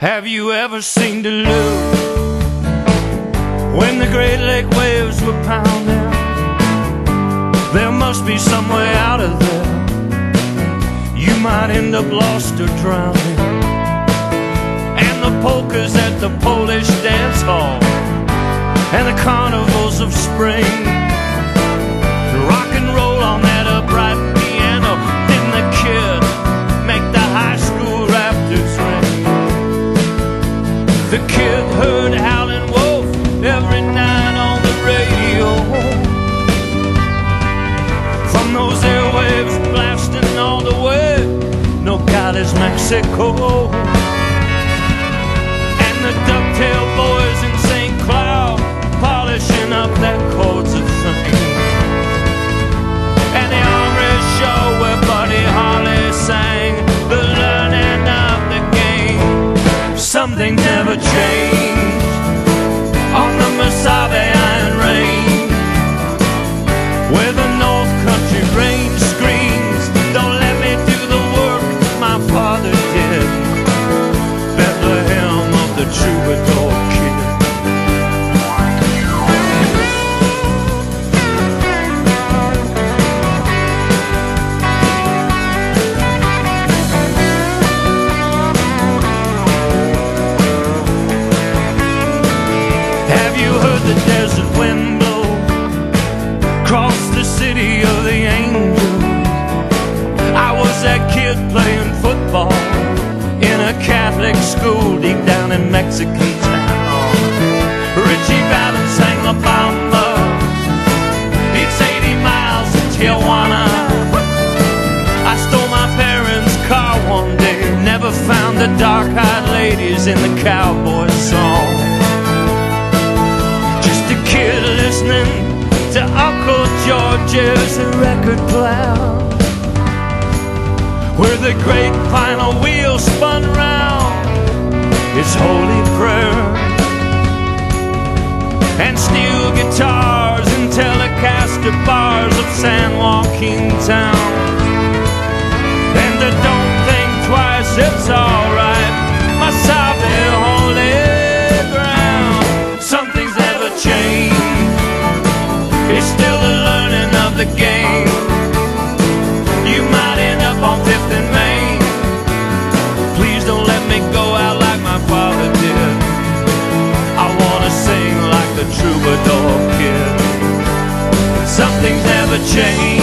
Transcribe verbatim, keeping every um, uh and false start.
Have you ever seen Duluth when the Great Lake waves were pounding? There must be some way out of there. You might end up lost or drowning. And the polkas at the Polish dance hall, and the carnivals of spring, rock and roll on that upright piano. Then the kid make the high school rafters ring. The kid heard Howlin' Wolf every night on the radio, from those airwaves blasting all the way Nogales, Mexico. And the Ducktail Boys in Saint Cloud polishing up their chords of fame. And the Henri show where Buddy Holly sang the learning of the game. Something never changed on the Mesabi Iron Range, where the North Country range screams, don't let me do the work my father did. Bethlehem of the troubadour kid. Have you heard the desert wind blow across the city of the angels? I was that kid playing football in a Catholic school deep down in Mexican town. Richie Valens sang La Bamba. It's eighty miles to Tijuana. I stole my parents' car one day, never found the dark-eyed ladies in the cowboy song. Just a kid listening to Uncle George's record player, where the great final wheel spun round his holy prayer, and steel guitars and Telecaster bars of San Joaquin town. And I don't think twice, it's alright, Mesabi holy ground. Something's never changed, it's still the learning of the game. You might end up on Fifth and Main. Please don't let me go out like my father did. I wanna sing like the troubadour kid. Something's never changed.